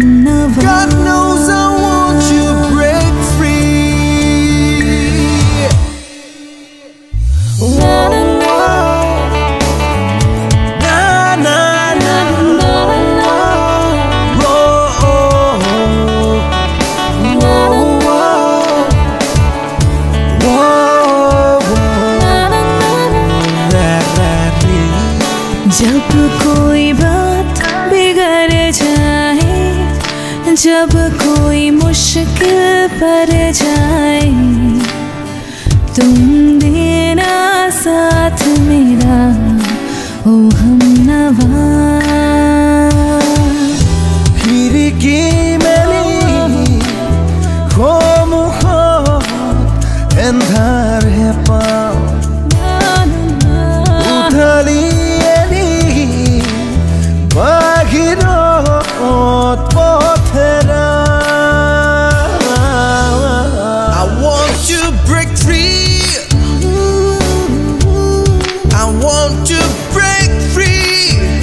God knows I want you to break free. Whoa, na na na, whoa, जब कोई बात बिगड़ जाए, जब कोई मुश्किल पड़ जाए, तुम देना साथ मेरा ओ हमनवा. Hiriki meli khom andhar hai paav udhali eli baghirot pothera. I want to break free. I want to break free.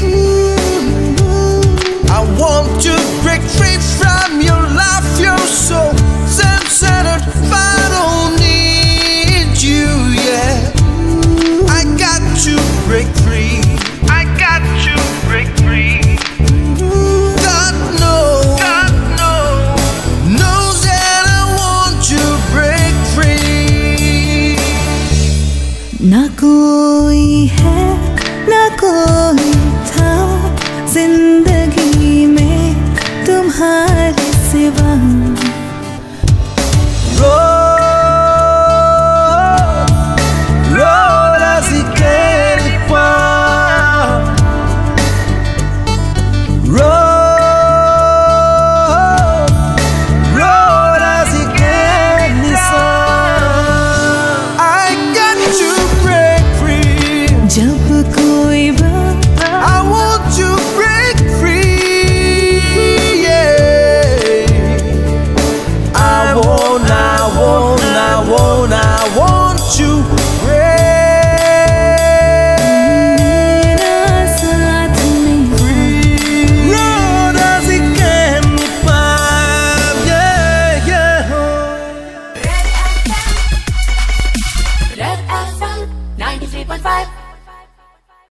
I want to break free from your life, your soul, self-centered. I don't need you, yeah. I got to break free. I got to break free. God knows that I want to break free. ना कोई है ना कोई था जिंदगी में तुम्हारे सिवा.